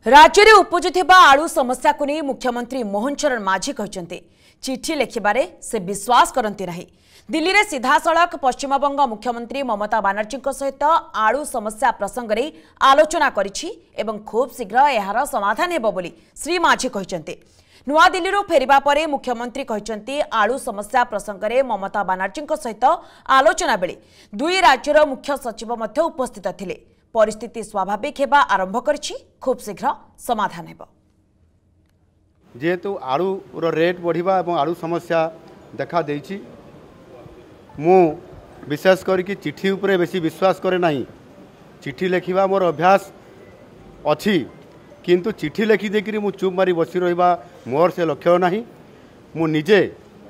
राज्य में उपजुवा आलू समस्या को नहीं मुख्यमंत्री मोहन चरण माझी कहते चिठी लिखिबारे से विश्वास करती नहीं। दिल्ली में सीधासलख पश्चिमबंग मुख्यमंत्री ममता बानर्जी सहित आलू समस्या प्रसंग में आलोचना करिछि एवं खूब शीघ्र यार समाधान हेबो बोली श्री माझी कहते। नुआ दिल्ली फेरिबा परे मुख्यमंत्री कहते आलू समस्या प्रसंग में ममता बानर्जी सहित आलोचना बेले दुई राज्यर मुख्य सचिव मध्य उपस्थित थिले। परिस्थिति स्वाभाविक हेबा आरंभ करछि, खूब शीघ्र समाधान हेबो। जेहेतु आलू रेट बढ़िबा एवं आलू समस्या देखा देइछि, मु विशेष करके चिठी उपरे बेसी विश्वास करे नहीं। चिठी लिखिबा मोर अभ्यास अछि, किंतु चिठी लिखि देकरी मु चुप मारी बसी रहिबा मोर से लक्ष्य नहीं। मु निजे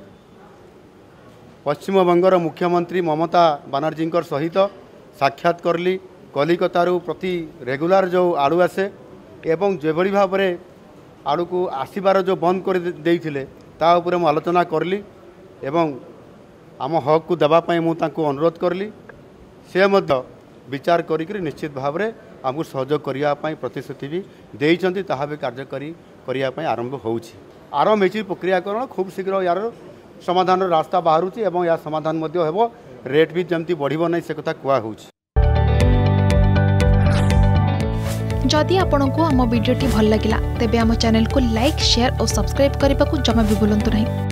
पश्चिम बंगर मुख्यमंत्री ममता बानर्जी सहित साक्षात करली। कलिकतारू प्रति रेगुलर जो आलू आसे एवं जेभली भाव में आलू को आसबार जो बंद कर देइथिले ता उपरे मु आलोचना करली एवं आम हक को देवाई मुझे अनुरोध करली। से मध्य विचार करी निश्चित भाव में आमको सहयोग करने प्रतिश्रुति भी देइछंती, ताहा भी कार्यकारी करने आरंभ होउछि। आरंभ होइछि प्रक्रियाकरण, खूब शीघ्र यार समाधान रास्ता बाहरुछि एवं या समाधान मध्य हेबो। रेट भी जमती बढ़िबो नै से कथा कुआ होउछि। जदि आपंक आम भिडी भल लगा तेब आम चैनल को लाइक, शेयर और सब्सक्राइब करने को जमा भी भूलु नहीं।